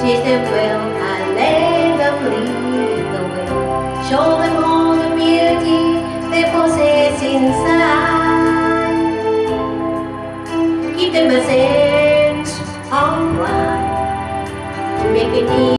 teach them well and let them lead the way. Show them all the beauty they possess inside. Give them a sense of pride to make it easy.